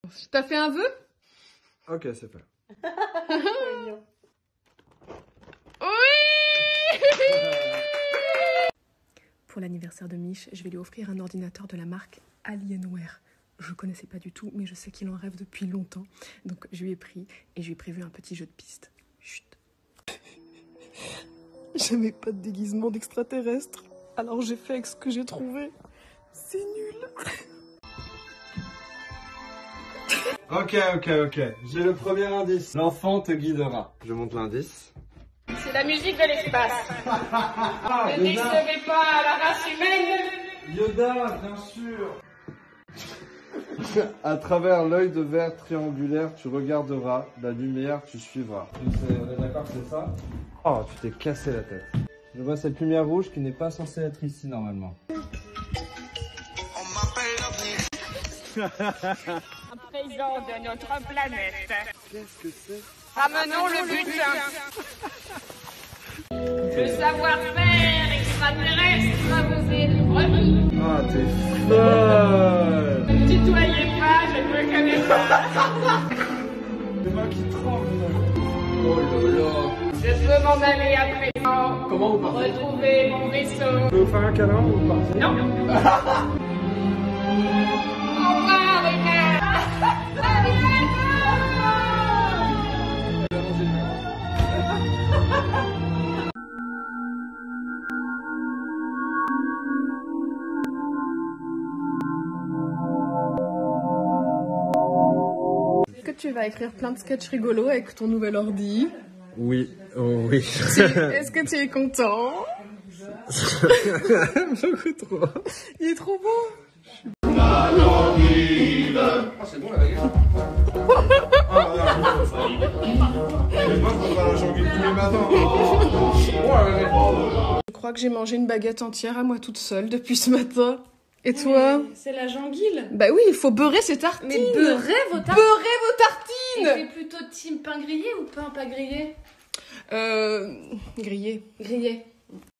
T'as fait un vœu? Ok, c'est fait. Oui. Pour l'anniversaire de Mich, je vais lui offrir un ordinateur de la marque Alienware. Je connaissais pas du tout, mais je sais qu'il en rêve depuis longtemps. Donc je lui ai pris et je lui ai prévu un petit jeu de piste. Chut. J'avais pas de déguisement d'extraterrestre. Alors j'ai fait avec ce que j'ai trouvé. C'est nul. Ok. J'ai le premier indice. L'enfant te guidera. Je monte l'indice. C'est la musique de l'espace. Ne décevez pas la race humaine. Yoda, bien sûr. À travers l'œil de verre triangulaire, tu regarderas. La lumière, tu suivras. On est d'accord que c'est ça? Oh, tu t'es cassé la tête. Je vois cette lumière rouge qui n'est pas censée être ici normalement. Un présent de notre planète. Qu'est-ce que c'est? Ramenons le butin. Le savoir-faire extraterrestre vous est remis. Ah, t'es folle. Ne me tutoyez pas, je ne me connais pas. C'est moi qui tremble. Oh là là. Je peux m'en aller à présent. Comment vous partez? Retrouver mon vaisseau. Je peux vous faire un câlin ou vous partez? Non. Au revoir, Hubert. Est-ce que tu vas écrire plein de sketchs rigolos avec ton nouvel ordi? Oui, oh oui. Est-ce que tu es content? Beaucoup trop. Il est trop beau. Ah, c'est bon la baguette. Moi, je prendrai la janguille tous les matins. Je crois que j'ai mangé une baguette entière à moi toute seule depuis ce matin. Et toi? C'est la janguille. Bah oui, il faut beurrer ses tartines. Mais beurrez vos tartines. Beurrez vos tartines. C'est plutôt team pain grillé ou pain pas grillé? Grillé. Grillé.